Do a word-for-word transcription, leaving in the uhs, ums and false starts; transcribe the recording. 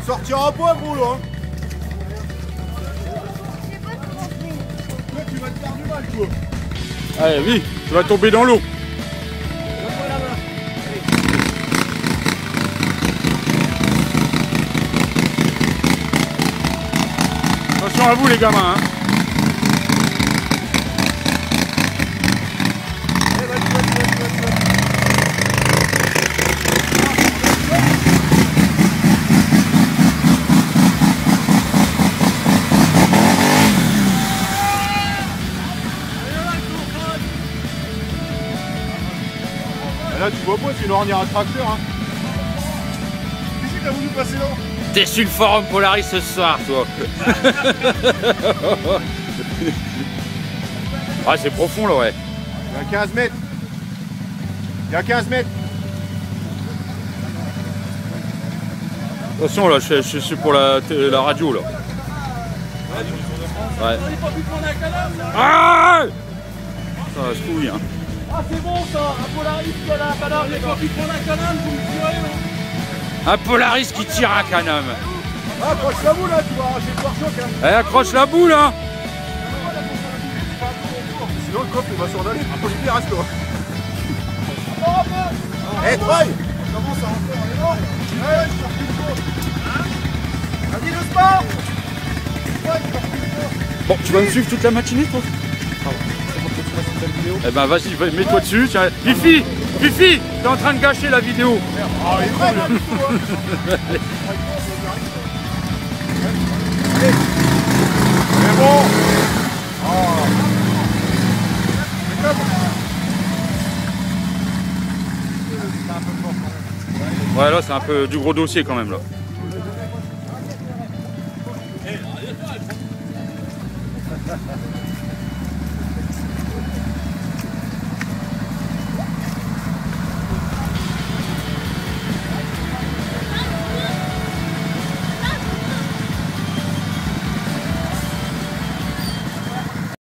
Sortira pas gros là hein. Toi tu vas te faire du mal toi. Allez, oui, tu vas tomber dans l'eau. Attention à vous les gamins hein. Là tu vois pas, c'est une ornière à tracteur hein. Qu'est-ce que t'as voulu passer là? T'es sur le forum Polaris ce soir toi. Ah c'est profond là ouais. Il y a quinze mètres. Il y a quinze mètres. Attention là, je, je suis pour la, la radio là. Ouais. Ah ça va se couille hein. Ah c'est bon ça, un Polaris qui a la canard, j'ai pas pu prendre un canard, vous me tirez là. Un Polaris qui tire un canam. Ah, accroche la boule là, tu vas arracher le pare-choc hein. Elle accroche la boule hein. Sinon le coffre il va s'en aller, il reste là. Eh Troy, commence à rentrer dans les morts. Ouais, je sors plus de cours. Vas-y le sport. Bon, tu vas me suivre toute la matinée toi? Eh ben vas-y, mets-toi dessus. Tiens. Fifi, Fifi, t'es en train de gâcher la vidéo. Ah, il est vrai là. C'est bon. Ouais là c'est un peu du gros dossier quand même là.